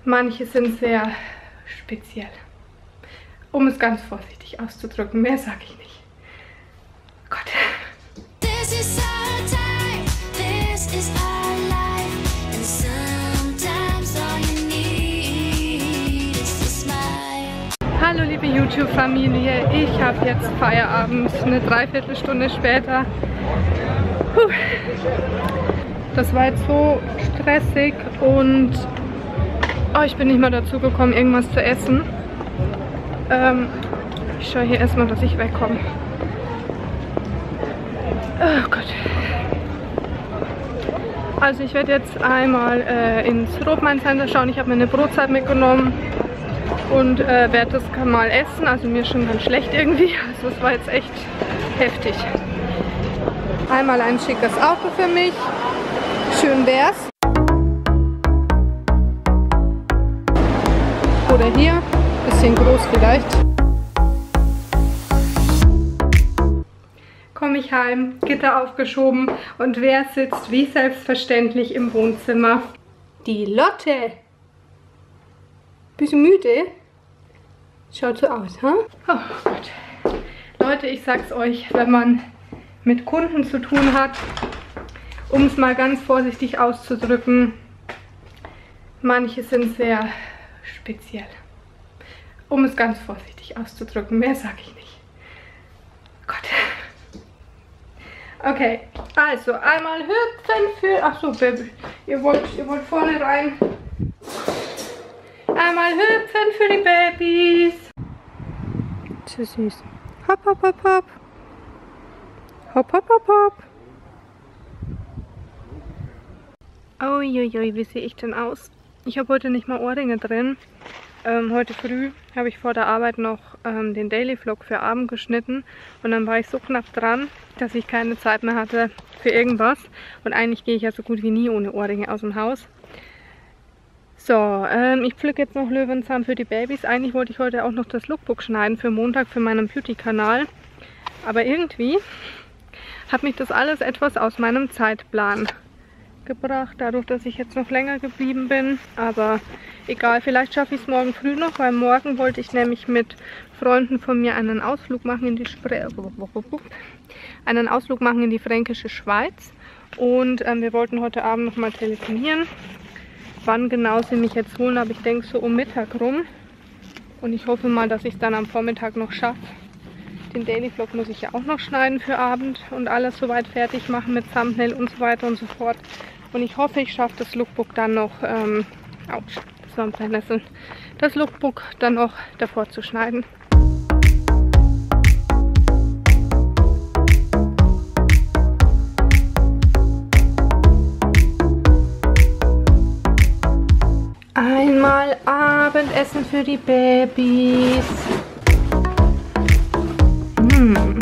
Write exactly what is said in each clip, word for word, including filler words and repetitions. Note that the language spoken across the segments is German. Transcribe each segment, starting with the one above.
Manche sind sehr speziell. Um es ganz vorsichtig auszudrücken, mehr sage ich nicht. Gott. This is our time, this is our life, and sometimes all you need is to smile. Hallo liebe YouTube-Familie, ich habe jetzt Feierabend, eine Dreiviertelstunde später. Puh. Das war jetzt so stressig und oh, ich bin nicht mal dazu gekommen, irgendwas zu essen. Ähm, ich schaue hier erstmal, dass ich wegkomme. Oh Gott. Also ich werde jetzt einmal äh, ins Rothmann Center schauen. Ich habe mir eine Brotzeit mitgenommen und äh, werde das mal essen. Also mir ist schon ganz schlecht irgendwie. Also es war jetzt echt heftig. Einmal ein schickes Auto für mich. Schön wär's. Oder hier. Bisschen groß vielleicht. Komme ich heim, Gitter aufgeschoben und wer sitzt wie selbstverständlich im Wohnzimmer? Die Lotte. Bist du müde? Schaut so aus, ha? Huh? Oh Gott. Leute, ich sag's euch, wenn man mit Kunden zu tun hat, um es mal ganz vorsichtig auszudrücken, manche sind sehr speziell. Um es ganz vorsichtig auszudrücken, mehr sage ich nicht. Gott. Okay, also einmal hüpfen für... Achso, Baby, ihr wollt, ihr wollt vorne rein. Einmal hüpfen für die Babys. So süß. Hopp, hopp, hopp, hopp. Hopp, hopp, hopp, hopp. Uiuiui, wie sehe ich denn aus? Ich habe heute nicht mal Ohrringe drin. Ähm, heute früh habe ich vor der Arbeit noch ähm, den Daily Vlog für Abend geschnitten und dann war ich so knapp dran, dass ich keine Zeit mehr hatte für irgendwas und eigentlich gehe ich ja so gut wie nie ohne Ohrringe aus dem Haus. So, ähm, ich pflücke jetzt noch Löwenzahn für die Babys. Eigentlich wollte ich heute auch noch das Lookbook schneiden für Montag für meinen Beauty-Kanal, aber irgendwie hat mich das alles etwas aus meinem Zeitplan gebracht, dadurch, dass ich jetzt noch länger geblieben bin, aber egal, vielleicht schaffe ich es morgen früh noch, weil morgen wollte ich nämlich mit Freunden von mir einen Ausflug machen in die Spre einen Ausflug machen in die fränkische Schweiz und ähm, wir wollten heute Abend noch mal telefonieren. Wann genau sie mich jetzt holen, aber ich denke so um Mittag rum und ich hoffe mal, dass ich es dann am Vormittag noch schaffe. Den Daily Vlog muss ich ja auch noch schneiden für Abend und alles soweit fertig machen mit Thumbnail und so weiter und so fort. Und ich hoffe, ich schaffe das Lookbook dann noch, ähm, ouch, das war ein Brennnesseln, das Lookbook dann noch davor zu schneiden. Einmal Abendessen für die Babys. Hm.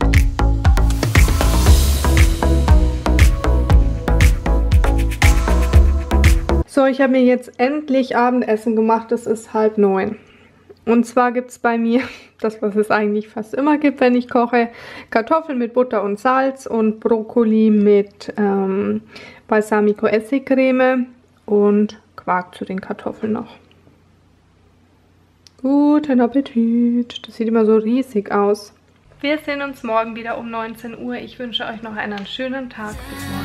So, ich habe mir jetzt endlich Abendessen gemacht. Es ist halb neun. Und zwar gibt es bei mir das, was es eigentlich fast immer gibt, wenn ich koche. Kartoffeln mit Butter und Salz und Brokkoli mit ähm, Balsamico-Essigcreme und Quark zu den Kartoffeln noch. Guten Appetit. Das sieht immer so riesig aus. Wir sehen uns morgen wieder um neunzehn Uhr. Ich wünsche euch noch einen schönen Tag. Bis morgen.